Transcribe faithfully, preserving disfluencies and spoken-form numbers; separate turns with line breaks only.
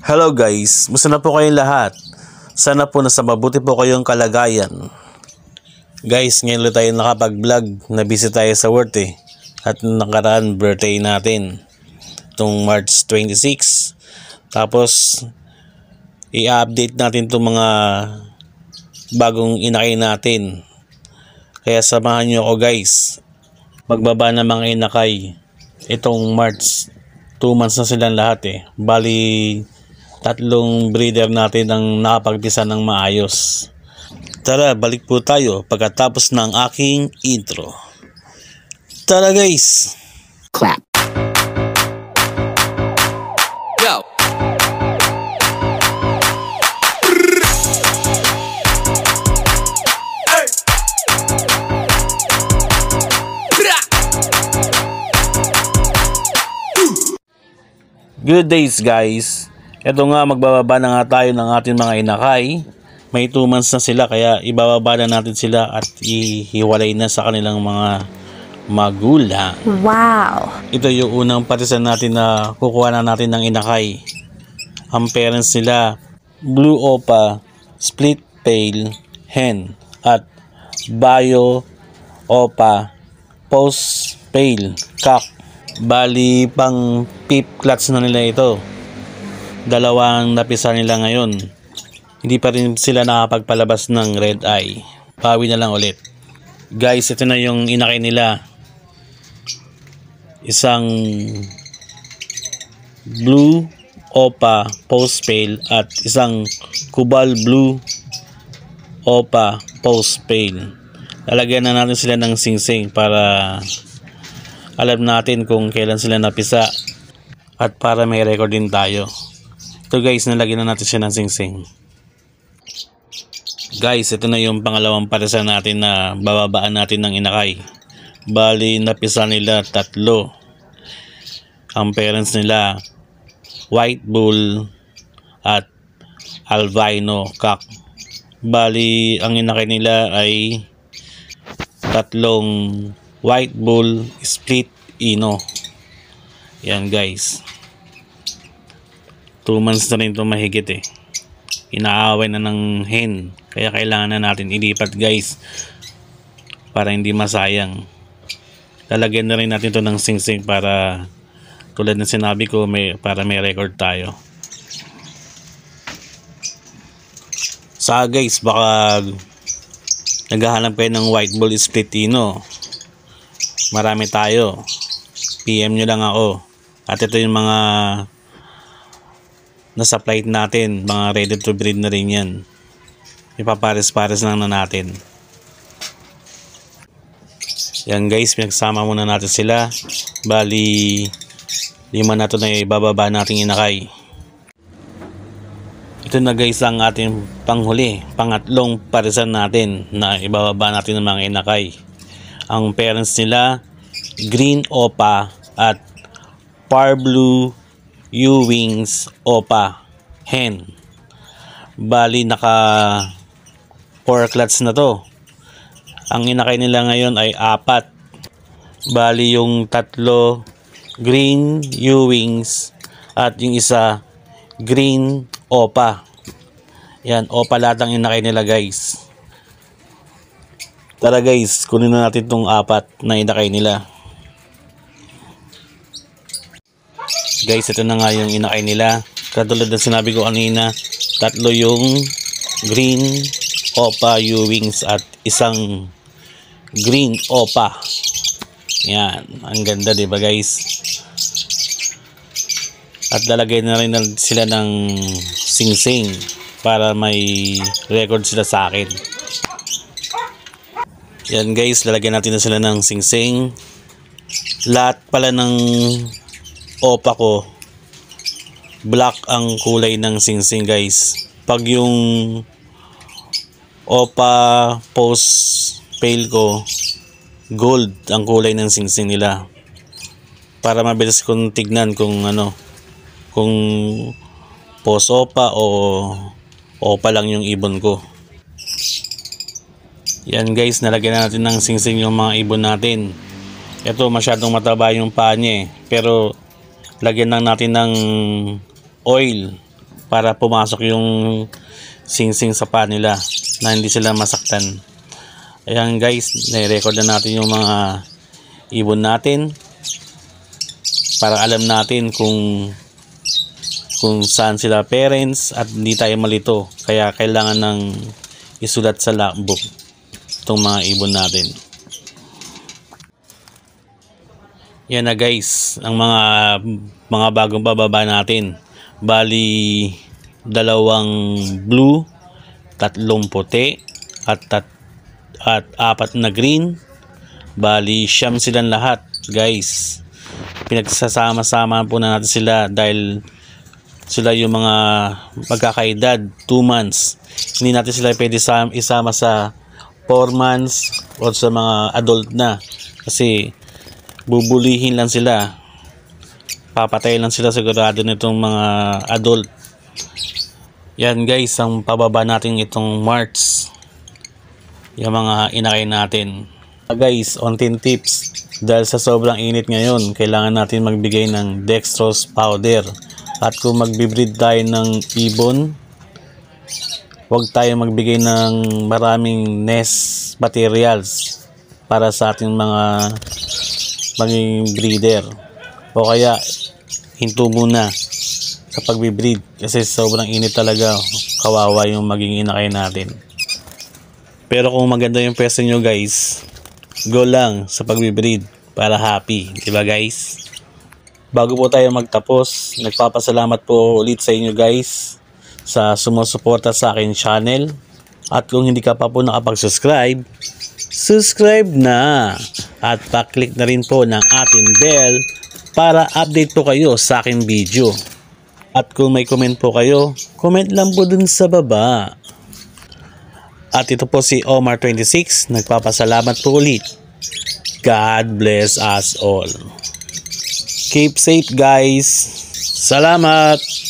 Hello guys, musta na po kayong lahat? Sana po nasa mabuti po kayong kalagayan. Guys, ngayon ulit tayo nakapag-vlog, na busy tayo sa work eh. At nakaraan birthday natin, itong March twenty-six. Tapos, i-update natin itong mga bagong inakay natin. Kaya samahan nyo ako guys. Magbaba na mga inakay itong March. two months na silang lahat eh. Bali, tatlong breeder natin ang nakapagpisa ng maayos. Tara, balik po tayo pagkatapos ng aking intro. Tara guys!
Clap. Go!
Good days guys. Ito nga, magbababa na nga tayo ng ating mga inakay. May two months na sila, kaya ibababa na natin sila at ihiwalay na sa kanilang mga magulang.
Wow!
Ito yung unang partisan natin na kukuha na natin ng inakay. Ang parents nila, Blue Opa, Split Tail Hen at Bio Opa, Post Tail Cock. Bali pang peep clutch na nila ito. Dalawang napisa nila ngayon. Hindi pa rin sila nakapagpalabas ng red eye. Pawi na lang ulit. Guys, ito na yung inakay nila. Isang Blue Opa Post Pale at isang Kubal Blue Opa Post Pale. Lalagyan na natin sila ng singsing para alam natin kung kailan sila napisa at para may record din tayo. Ito guys, nalagyan na natin siya ng singsing. Guys, ito na yung pangalawang parisa natin na bababaan natin ng inakay. Bali, napisa nila tatlo. Ang parents nila, White Bull at Albino Cock. Bali, ang inakay nila ay tatlong White Bull Split Ino. Yan guys. two months na rin ito mahigit eh. Inaaway na ng hen. Kaya kailangan na natin ilipat guys. Para hindi masayang. Lalagyan na rin natin ito ng singsing para tulad ng sinabi ko, may, para may record tayo. Sa guys, baka naghahanap kayo ng White Bull Split Ino. Marami tayo. P M nyo lang ako. At ito yung mga nasa flight natin. Mga ready to breed na rin yan. Ipapares-pares lang na natin. Yan guys, pinagsama muna natin sila. Bali, lima na ito na ibababa nating inakay. Ito na guys ang ating panghuli. Pangatlong parisan natin na ibababa natin ng mga inakay. Ang parents nila, Green Opa at Par Blue U-Wings Opa Hen. Bali naka four clutch na to. Ang inakay nila ngayon ay apat. Bali yung tatlo Green U-Wings at yung isa Green Opa. Yan, Opa lahat ang inakay nila guys. Tara guys, kunin na natin itong apat na inakay nila. Guys, ito na nga yung inakay nila. Katulad ng sinabi ko kanina, tatlo yung Green Opa U-Wings at isang Green Opa. Yan, ang ganda diba guys? At lalagay na rin sila ng singsing para may record sila sa akin. Yan guys, lalagyan natin na sila ng singsing. Lahat pala ng opa ko, black ang kulay ng singsing guys. Pag yung opa post pale ko, gold ang kulay ng singsing nila. Para mabilis kong tignan kung ano, kung post opa o opa lang yung ibon ko. Yan guys, nalagyan na natin ng singsing yung mga ibon natin. Ito masyadong mataba yung paa niya eh. Pero lagyan lang natin ng oil para pumasok yung singsing sa paa nila na hindi sila masaktan. Ayan guys, nai-record na natin yung mga ibon natin para alam natin kung kung saan sila parents at hindi tayo malito. Kaya kailangan ng isulat sa logbook itong mga ibon natin. Yan na guys, ang mga mga bagong bababa natin. Bali dalawang blue, tatlong puti at tat, at apat na green. Bali siyam silang lahat guys. Pinagsasama-sama po na natin sila dahil sila yung mga magkakaedad, two months. Hindi natin sila pwede isama sa four months o sa mga adult na kasi bubulihin lang sila, papatay lang sila sigurado nitong mga adult. Yan guys, ang pababa natin itong March, yung mga inakay natin. Guys, onting tips, dahil sa sobrang init ngayon, kailangan natin magbigay ng dextrose powder. At kung magbibreed tayo ng ibon, huwag tayo magbigay ng maraming nest materials para sa ating mga maging breeder, o kaya hinto muna sa pagbibreed kasi sobrang init talaga, kawawa yung maging inakay natin. Pero kung maganda yung pwesto nyo guys, go lang sa pagbibreed para happy, diba guys? Bago po tayo magtapos, nagpapasalamat po ulit sa inyo guys sa sumusuporta sa akin channel. At kung hindi ka pa po nakapag-subscribe, subscribe na at pa-click na rin po ng ating bell para update po kayo sa aking video. At kung may comment po kayo, comment lang po dun sa baba. At ito po si Omar twenty-six, nagpapasalamat po ulit. God bless us all. Keep safe guys. Salamat.